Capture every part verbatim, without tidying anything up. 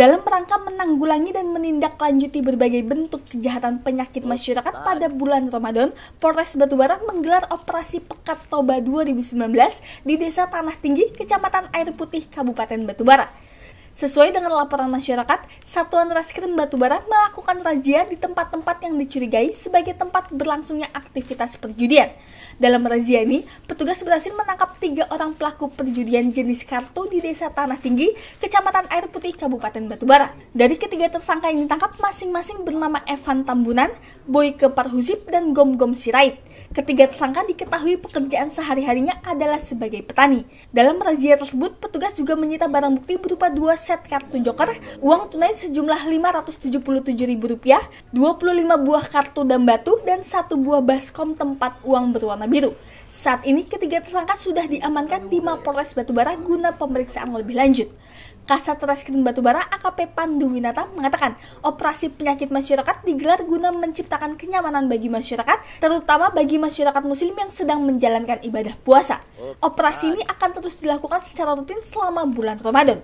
dalam rangka menanggulangi dan menindaklanjuti berbagai bentuk kejahatan penyakit masyarakat pada bulan Ramadan, Polres Batubara menggelar operasi Pekat Toba dua ribu sembilan belas di Desa Tanah Tinggi, Kecamatan Air Putih, Kabupaten Batubara. Sesuai dengan laporan masyarakat, Satuan Reskrim Batubara melakukan razia di tempat-tempat yang dicurigai sebagai tempat berlangsungnya aktivitas perjudian. Dalam razia ini, petugas berhasil menangkap tiga orang pelaku perjudian jenis kartu di Desa Tanah Tinggi, Kecamatan Air Putih, Kabupaten Batubara. Dari ketiga tersangka yang ditangkap masing-masing bernama Evan Tambunan, Boyke Parhusip, dan Gom Gom Sirait. Ketiga tersangka diketahui pekerjaan sehari-harinya adalah sebagai petani. Dalam razia tersebut, petugas juga menyita barang bukti berupa dua set kartu joker, uang tunai sejumlah lima ratus tujuh puluh tujuh ribu rupiah, dua puluh lima buah kartu dan batu, dan satu buah baskom tempat uang berwarna biru. Saat ini ketiga tersangka sudah diamankan di Mapolres Batubara guna pemeriksaan lebih lanjut. Kasat Reskrim Batubara A K P Pandu Winata mengatakan operasi penyakit masyarakat digelar guna menciptakan kenyamanan bagi masyarakat, terutama bagi masyarakat muslim yang sedang menjalankan ibadah puasa. Operasi ini akan terus dilakukan secara rutin selama bulan Ramadan.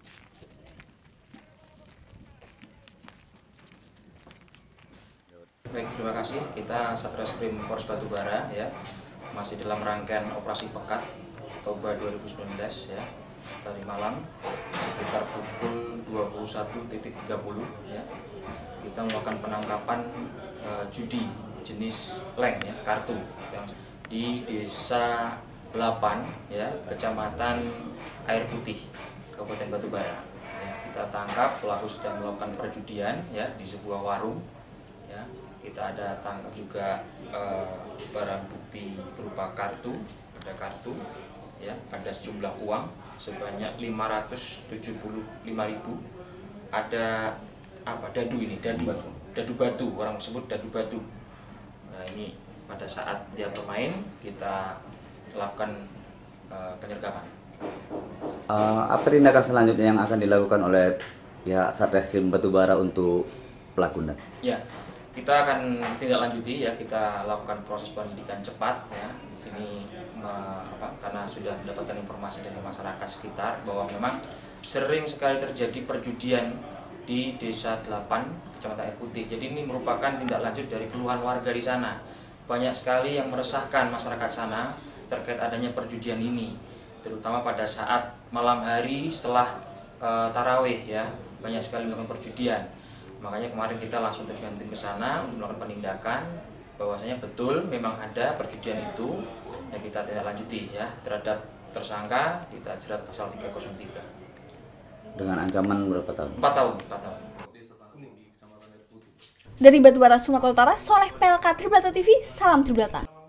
Baik, terima kasih. Kita Satreskrim Polres Batubara ya masih dalam rangkaian operasi Pekat Toba dua ribu sembilan belas ya. Tadi malam sekitar pukul dua puluh satu tiga puluh ya. Kita melakukan penangkapan uh, judi jenis leng ya, kartu yang di Desa delapan ya, Kecamatan Air Putih, Kabupaten Batubara. Ya, kita tangkap pelaku sedang melakukan perjudian ya di sebuah warung ya. Kita ada tangkap juga uh, barang bukti berupa kartu, ada kartu ya, ada sejumlah uang sebanyak lima ratus tujuh puluh lima ribu, ada apa dadu ini dadu dadu batu, orang sebut dadu batu. Nah, ini pada saat dia bermain kita lakukan uh, penyergapan. Uh, apa tindakan selanjutnya yang akan dilakukan oleh pihak Satreskrim Batubara untuk pelakunya? Ya, kita akan tindak lanjuti ya, kita lakukan proses penyidikan cepat ya. Ini uh, apa, karena sudah mendapatkan informasi dari masyarakat sekitar bahwa memang sering sekali terjadi perjudian di Desa delapan, Kecamatan Air Putih. Jadi ini merupakan tindak lanjut dari keluhan warga di sana. Banyak sekali yang meresahkan masyarakat sana terkait adanya perjudian ini, terutama pada saat malam hari setelah uh, tarawih ya, banyak sekali melakukan perjudian. Makanya kemarin kita langsung terjun tim ke sana untuk melakukan penindakan bahwasanya betul memang ada perjudian itu, yang kita tindak lanjuti ya terhadap tersangka, kita jerat pasal tiga nol tiga. Dengan ancaman berapa tahun? empat tahun, empat tahun. Dari Batubara, Sumatera Utara, Soleh P L K Tribrata T V, salam Tribrata.